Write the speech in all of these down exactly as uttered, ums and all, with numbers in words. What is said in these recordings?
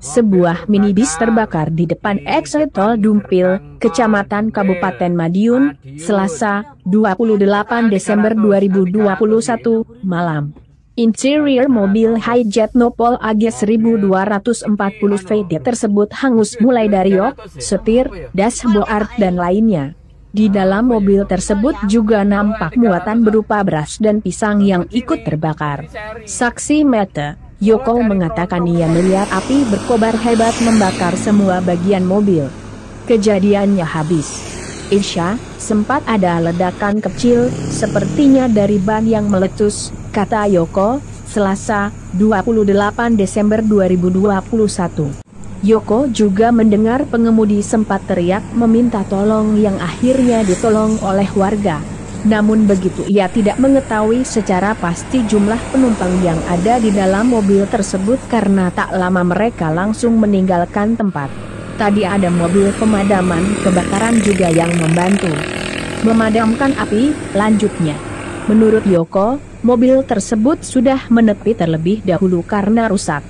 Sebuah minibus terbakar di depan exit tol Dumpil, Kecamatan Kabupaten Madiun, Selasa, dua puluh delapan Desember dua ribu dua puluh satu, malam. Interior mobil Hijet Nopol A G seribu dua ratus empat puluh V D tersebut hangus mulai dari yok, setir, dashboard dan lainnya. Di dalam mobil tersebut juga nampak muatan berupa beras dan pisang yang ikut terbakar. Saksi mata Yoko mengatakan ia melihat api berkobar hebat membakar semua bagian mobil. Kejadiannya habis. Insya, sempat ada ledakan kecil, sepertinya dari ban yang meletus, kata Yoko, Selasa, dua puluh delapan Desember dua ribu dua puluh satu. Yoko juga mendengar pengemudi sempat teriak meminta tolong yang akhirnya ditolong oleh warga. Namun begitu ia tidak mengetahui secara pasti jumlah penumpang yang ada di dalam mobil tersebut karena tak lama mereka langsung meninggalkan tempat. Tadi ada mobil pemadaman kebakaran juga yang membantu memadamkan api, lanjutnya. Menurut Yoko, mobil tersebut sudah menepi terlebih dahulu karena rusak.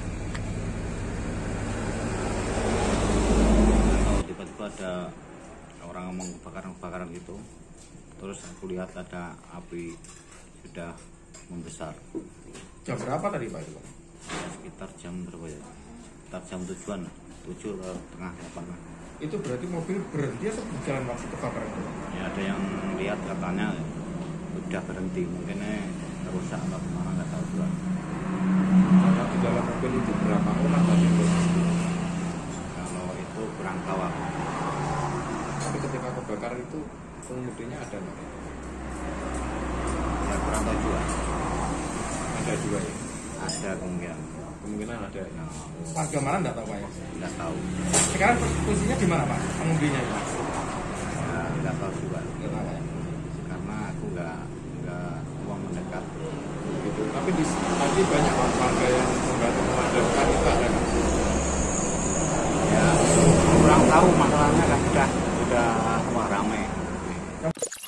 Tiba-tiba ada orang ngomong kebakaran-kebakaran gitu. Terus aku lihat ada api sudah membesar. Jam berapa tadi Pak itu? Sekitar jam berapa ya? Sekitar jam tujuan, tujuh ke tengah delapan. Itu berarti mobil berhenti atau berjalan waktu kebakaran itu? Ya ada yang lihat katanya udah berhenti, mungkin rusak atau gimana nggak tahu juga. Karena di dalam mobil itu berapa orang tadi? Kalau itu kurang tahu aku. Tapi ketika kebakaran itu pengemudinya ada nggak? Ya kurang tahu juga. Ada juga ya? Ada kemungkinan. Kemungkinan ada. Nah, Warga mana nggak tahu Pak ya? nggak tahu. Sekarang posisinya di mana Pak? Pengemudinya ya? Ya, nggak tahu juga. Nggak tahu ya? Karena aku nggak nggak uang mendekat. Gitu. Tapi di tadi banyak warga yang membantu memadamkan itu ada nggak? Ya kurang tahu masalahnya kan sudah sudah wah ramai.